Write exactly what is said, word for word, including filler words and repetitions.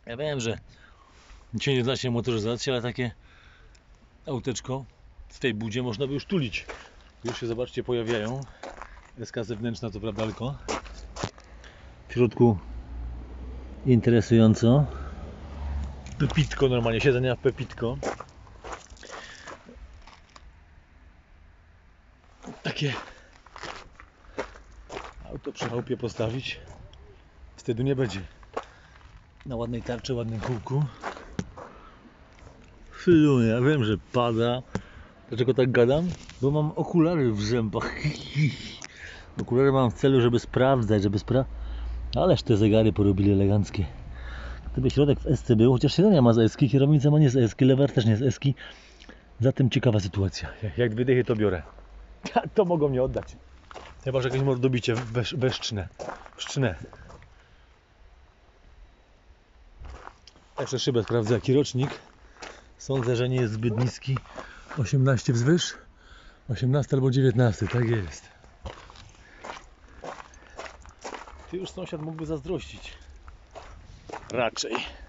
Ja wiem, że dzisiaj nie da się motoryzacji, ale takie auteczko w tej budzie można by już tulić. Już się, zobaczcie, pojawiają. Deska zewnętrzna, to prawda, tylko w środku interesująco. Pepitko, normalnie siedzenia w pepitko. Takie auto przy chałupie postawić, wtedy nie będzie. Na ładnej tarczy, ładnym kółku. Fylu, ja wiem, że pada. Dlaczego tak gadam? Bo mam okulary w zębach. Okulary mam w celu, żeby sprawdzać, żeby spra... Ależ te zegary porobili eleganckie. Gdyby środek w esce był, chociaż siedzenia ma z eski, kierownica ma nie z eski, lewer też nie z eski. Zatem ciekawa sytuacja. Jak dwie dychy to biorę. To mogą mnie oddać. Chyba że jakieś mordobicie bez, bezczne. Szczne. Jeszcze szybę sprawdzę, jaki rocznik. Sądzę, że nie jest zbyt niski. osiemnaście wzwyż. osiemnaście albo dziewiętnaście, tak jest. Ty już sąsiad mógłby zazdrościć. Raczej.